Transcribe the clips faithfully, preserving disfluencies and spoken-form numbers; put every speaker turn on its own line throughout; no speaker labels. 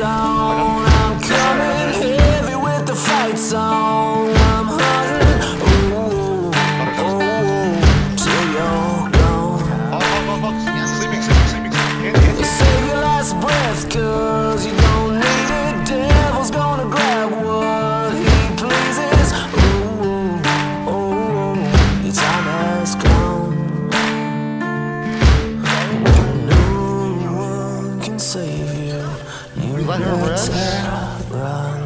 on. I'm coming heavy with the fight song. I'm hunting, ooh, ooh, till you're gone.
Sleeping, sleeping, sleeping, sleeping.
Save your last breath, cause you don't need it. Devil's gonna grab what he pleases. Ooh, ooh, your time has come. No one can save you. You
Let her rest.
better run.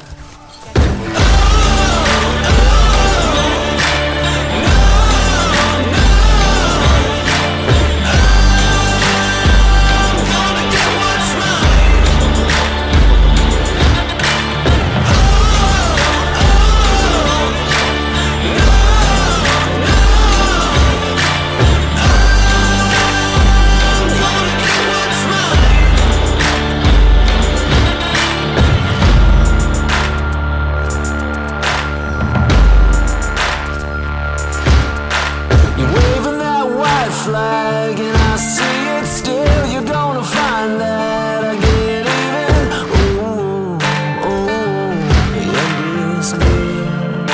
Flag and I see it still. You're gonna find that I get even. Ooh, ooh, the end is near.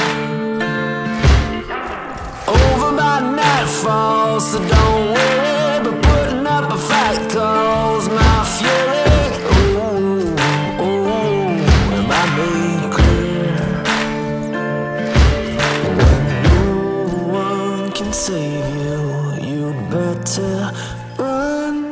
Over by nightfall, so don't worry. But putting up a fight calls my fury. Ooh, ooh, am I made clear? And no one can save you. You'd better run.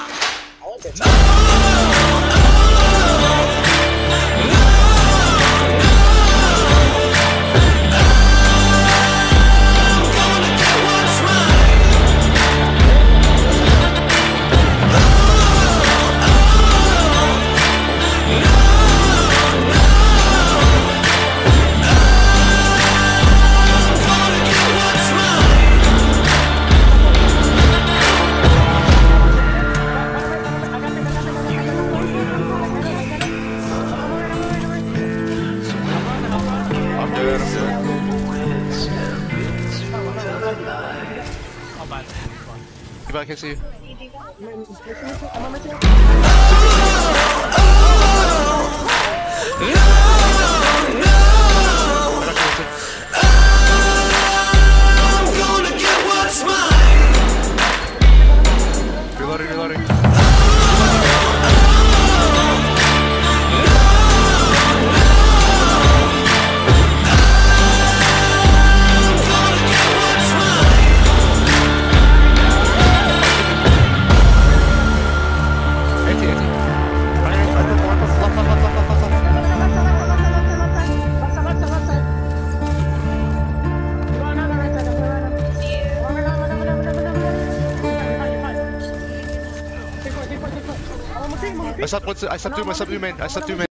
Get back, I see you.
I'm gonna get what's mine.
Reloading, reloading. I stopped, I stopped two, I stopped two men, I stopped two men.